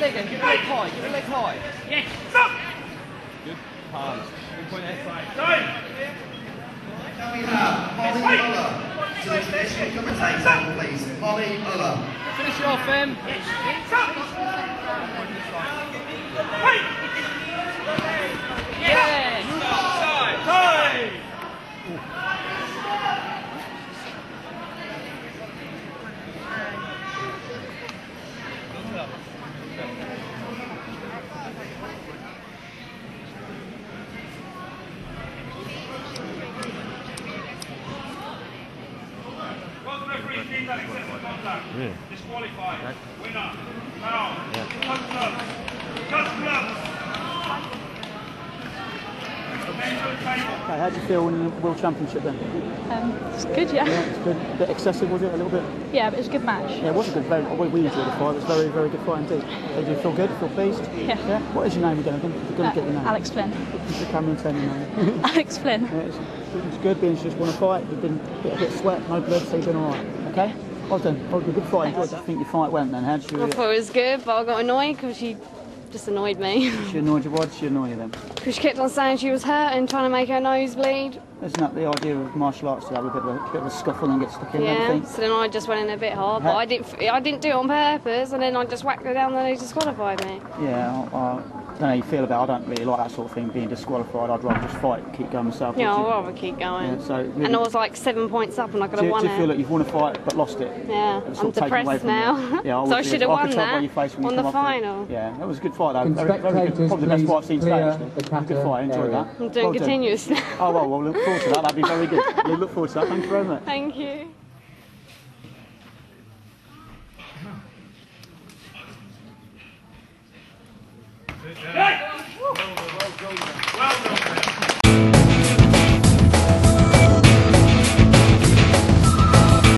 again. Give the leg high. Give the leg high. Yes. Stop. Good palms. Good point there. Now we have Holly Muller to the traditional commentator, please. Holly Muller. Finish it off, Em. Yes. Stop. Hey. Yeah. Time. Really? Disqualified. Okay. Winner. Now. Yeah. Cut gloves. Cut gloves. Men to the table. Okay, how do you feel in the World Championship then? It's good, yeah. Yeah, it's good. A bit excessive, was it? A little bit? Yeah, but it was a good match. Yeah, it was a good, we enjoyed the fight. It was a very, very good fight indeed. So do you feel good? Feel pleased? Yeah. Yeah? What is your name again? You're going to get your name. Alex Flynn. The camera and turn your name. Alex Flynn. Yeah, it's good being just want to fight. You've been a bit of sweat, no blood, so you've been alright. Okay? Well done. Well, good fight. Enjoyed that. I think your fight went then. How did you I thought it was good, but I got annoyed because she just annoyed me. She annoyed you? Why did she annoy you then? Because she kept on saying she was hurt and trying to make her nose bleed. Isn't that the idea of martial arts, to have a bit of a scuffle and get stuck in, don't you Yeah, think? so then I just went in a bit hard, but I didn't do it on purpose, and then I just whacked her down and they disqualified me. Yeah, I don't know how you feel about it. I don't really like that sort of thing, being disqualified. I'd rather just fight and keep going myself. Yeah, I'd rather keep going. Yeah, so really, And I was like 7 points up and I could have won do you feel it. like you've won a fight but lost it? Yeah, It's I'm sort of taken away depressed from you. now. Yeah, So I should have I won could tell by that your face when you on come the off it. final. Yeah, that was a good fight though. Can Very good. spectators Probably the best fight I've seen please today clear actually. the Good fight, enjoyed area? that. I'm doing Well done. continuous now. Oh well, we'll look forward to that. That'd be very good. We'll look forward to that. Thank you very much. Thank you. Sit down.